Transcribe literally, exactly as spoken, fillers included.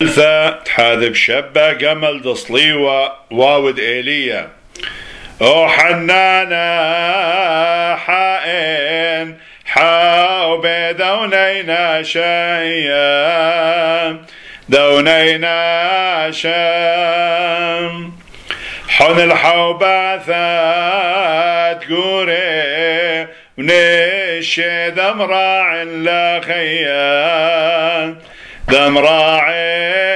تحاذب شبه قمل دصليوة واود إيليا او حنانا حائن حاوب دونينا شيا دونينا شام حن الحوباثات قوري ونشي دمراع لا خيا دمراع